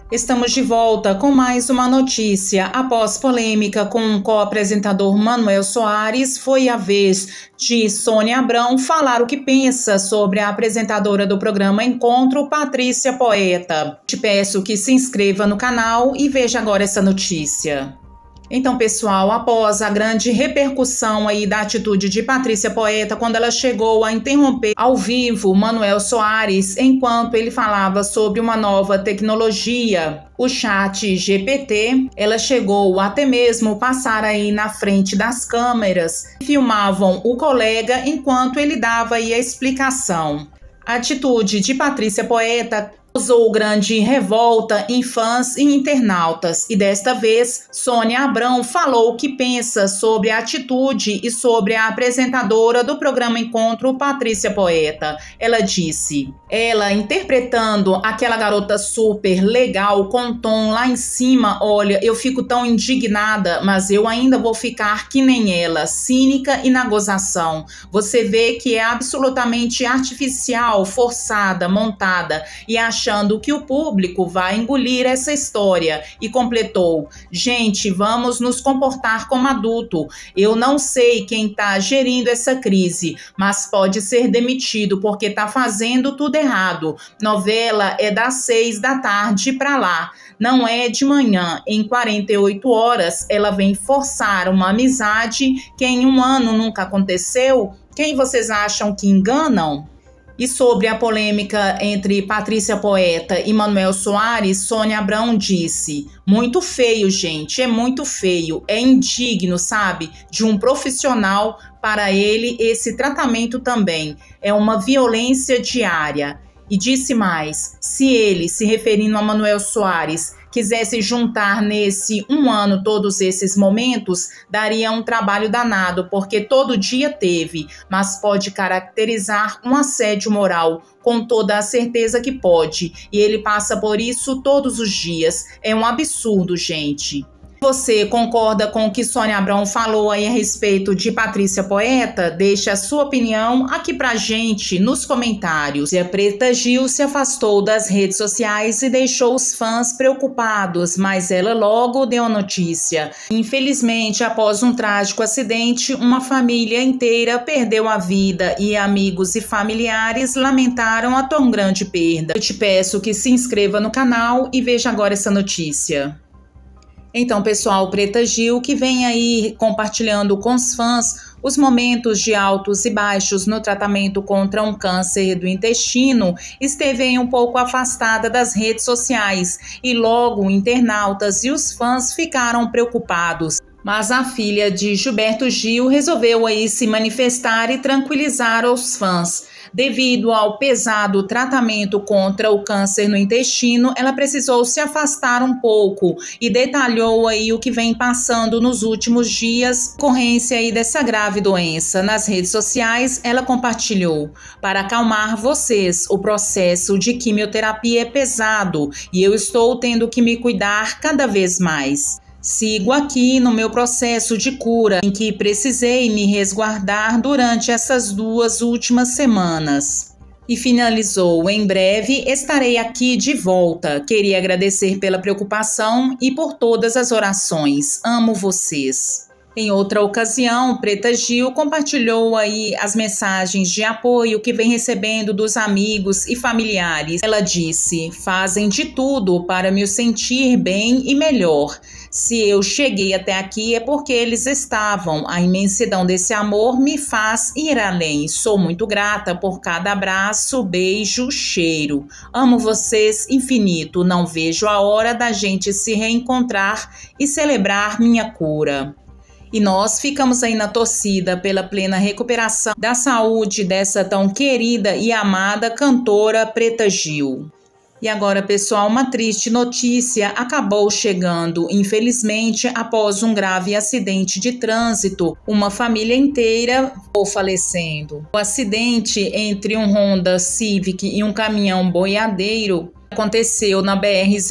Estamos de volta com mais uma notícia. Após polêmica com o co-apresentador Manuel Soares, foi a vez de Sônia Abrão falar o que pensa sobre a apresentadora do programa Encontro, Patrícia Poeta. Te peço que se inscreva no canal e veja agora essa notícia. Então, pessoal, após a grande repercussão aí da atitude de Patrícia Poeta, quando ela chegou a interromper ao vivo Manuel Soares, enquanto ele falava sobre uma nova tecnologia, o chat GPT, ela chegou até mesmo passar aí na frente das câmeras, filmavam o colega enquanto ele dava aí a explicação. A atitude de Patrícia Poeta causou grande revolta em fãs e internautas, e desta vez Sônia Abrão falou o que pensa sobre a atitude e sobre a apresentadora do programa Encontro, Patrícia Poeta. Ela disse, ela interpretando aquela garota super legal com tom lá em cima, olha, eu fico tão indignada, mas eu ainda vou ficar que nem ela, cínica e na gozação. Você vê que é absolutamente artificial, forçada, montada e achando que o público vai engolir essa história, e completou, gente, vamos nos comportar como adulto. Eu não sei quem está gerindo essa crise, mas pode ser demitido porque está fazendo tudo errado. Novela é das 6 da tarde para lá, não é de manhã. Em 48 horas ela vem forçar uma amizade que em um ano nunca aconteceu. Quem vocês acham que enganam? E sobre a polêmica entre Patrícia Poeta e Manuel Soares, Sônia Abrão disse, muito feio, gente, é muito feio, é indigno, sabe, de um profissional para ele esse tratamento também, é uma violência diária. E disse mais, se ele, se referindo a Manuel Soares, quisesse juntar nesse um ano todos esses momentos, daria um trabalho danado, porque todo dia teve, mas pode caracterizar um assédio moral, com toda a certeza que pode, e ele passa por isso todos os dias. É um absurdo, gente. Você concorda com o que Sônia Abrão falou aí a respeito de Patrícia Poeta? Deixe a sua opinião aqui pra gente nos comentários. E a Preta Gil se afastou das redes sociais e deixou os fãs preocupados, mas ela logo deu a notícia. Infelizmente, após um trágico acidente, uma família inteira perdeu a vida e amigos e familiares lamentaram a tão grande perda. Eu te peço que se inscreva no canal e veja agora essa notícia. Então, pessoal, Preta Gil, que vem aí compartilhando com os fãs os momentos de altos e baixos no tratamento contra um câncer do intestino, esteve aí um pouco afastada das redes sociais e logo internautas e os fãs ficaram preocupados. Mas a filha de Gilberto Gil resolveu aí se manifestar e tranquilizar os fãs. Devido ao pesado tratamento contra o câncer no intestino, ela precisou se afastar um pouco e detalhou aí o que vem passando nos últimos dias, ocorrência aí dessa grave doença. Nas redes sociais, ela compartilhou: para acalmar vocês, o processo de quimioterapia é pesado e eu estou tendo que me cuidar cada vez mais. Sigo aqui no meu processo de cura, em que precisei me resguardar durante essas 2 últimas semanas. E finalizou, em breve estarei aqui de volta. Queria agradecer pela preocupação e por todas as orações. Amo vocês. Em outra ocasião, Preta Gil compartilhou aí as mensagens de apoio que vem recebendo dos amigos e familiares. Ela disse, fazem de tudo para me sentir bem e melhor. Se eu cheguei até aqui é porque eles estavam. A imensidão desse amor me faz ir além. Sou muito grata por cada abraço, beijo, cheiro. Amo vocês infinito. Não vejo a hora da gente se reencontrar e celebrar minha cura. E nós ficamos aí na torcida pela plena recuperação da saúde dessa tão querida e amada cantora Preta Gil. E agora, pessoal, uma triste notícia acabou chegando. Infelizmente, após um grave acidente de trânsito, uma família inteira ficou falecendo. O acidente entre um Honda Civic e um caminhão boiadeiro aconteceu na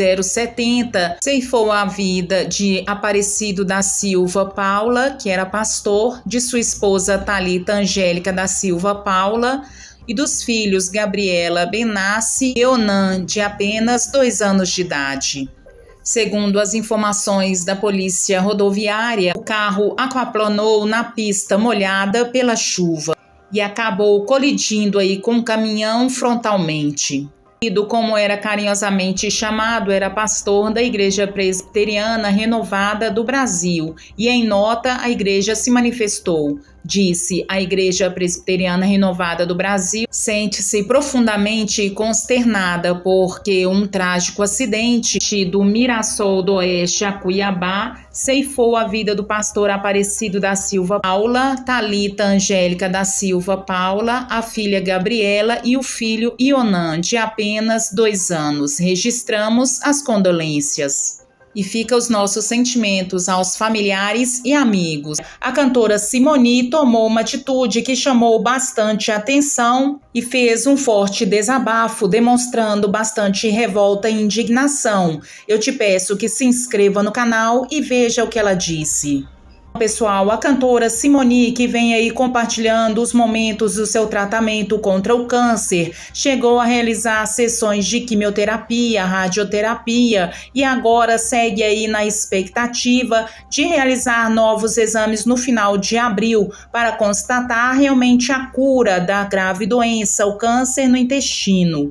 BR-070, ceifou a vida de Aparecido da Silva Paula, que era pastor, de sua esposa Thalita Angélica da Silva Paula, e dos filhos Gabriela Benassi e Onan, de apenas 2 anos de idade. Segundo as informações da Polícia Rodoviária, o carro aquaplanou na pista molhada pela chuva e acabou colidindo aí com um caminhão frontalmente. Como era carinhosamente chamado, era pastor da Igreja Presbiteriana Renovada do Brasil, e em nota a igreja se manifestou. Disse: a Igreja Presbiteriana Renovada do Brasil sente-se profundamente consternada porque um trágico acidente do Mirassol do Oeste a Cuiabá ceifou a vida do pastor Aparecido da Silva Paula, Thalita Angélica da Silva Paula, a filha Gabriela e o filho Ionan, de apenas 2 anos. Registramos as condolências. E fica os nossos sentimentos aos familiares e amigos. A cantora Simone tomou uma atitude que chamou bastante atenção e fez um forte desabafo, demonstrando bastante revolta e indignação. Eu te peço que se inscreva no canal e veja o que ela disse. Pessoal, a cantora Simone, que vem aí compartilhando os momentos do seu tratamento contra o câncer, chegou a realizar sessões de quimioterapia, radioterapia e agora segue aí na expectativa de realizar novos exames no final de abril para constatar realmente a cura da grave doença, o câncer no intestino.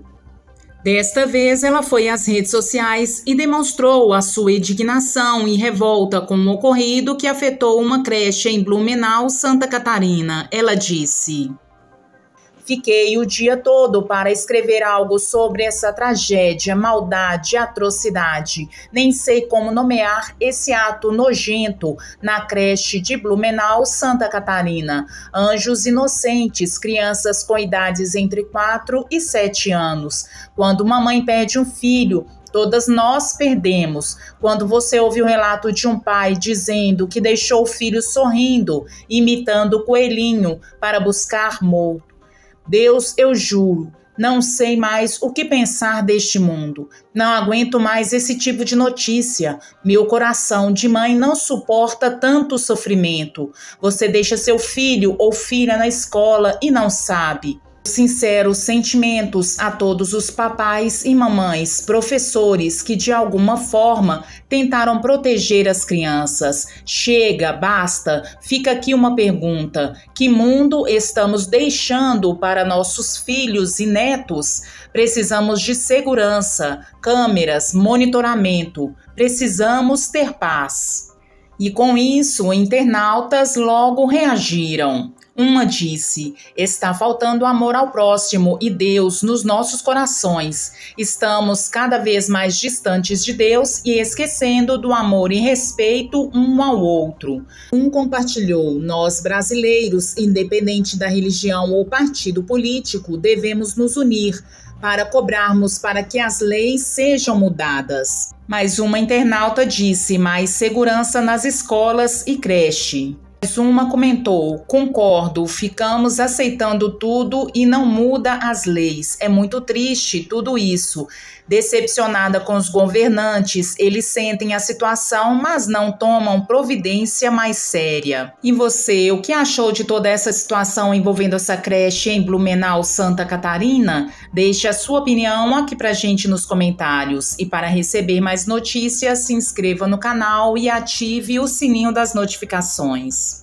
Desta vez, ela foi às redes sociais e demonstrou a sua indignação e revolta com o ocorrido que afetou uma creche em Blumenau, Santa Catarina. Ela disse: fiquei o dia todo para escrever algo sobre essa tragédia, maldade, atrocidade. Nem sei como nomear esse ato nojento na creche de Blumenau, Santa Catarina. Anjos inocentes, crianças com idades entre 4 e 7 anos. Quando uma mãe perde um filho, todas nós perdemos. Quando você ouve o relato de um pai dizendo que deixou o filho sorrindo, imitando o coelhinho para buscar morto. Deus, eu juro, não sei mais o que pensar deste mundo. Não aguento mais esse tipo de notícia. Meu coração de mãe não suporta tanto sofrimento. Você deixa seu filho ou filha na escola e não sabe. Sinceros sentimentos a todos os papais e mamães, professores que de alguma forma tentaram proteger as crianças. Chega, basta. Fica aqui uma pergunta: que mundo estamos deixando para nossos filhos e netos? Precisamos de segurança, câmeras, monitoramento. Precisamos ter paz. E com isso, internautas logo reagiram. Uma disse: está faltando amor ao próximo e Deus nos nossos corações. Estamos cada vez mais distantes de Deus e esquecendo do amor e respeito um ao outro. Um compartilhou: nós brasileiros, independente da religião ou partido político, devemos nos unir para cobrarmos para que as leis sejam mudadas. Mais uma internauta disse: mais segurança nas escolas e creche. Mais uma comentou: concordo, ficamos aceitando tudo e não muda as leis. É muito triste tudo isso. Decepcionada com os governantes, eles sentem a situação, mas não tomam providência mais séria. E você, o que achou de toda essa situação envolvendo essa creche em Blumenau, Santa Catarina? Deixe a sua opinião aqui pra gente nos comentários. E para receber mais notícias, se inscreva no canal e ative o sininho das notificações.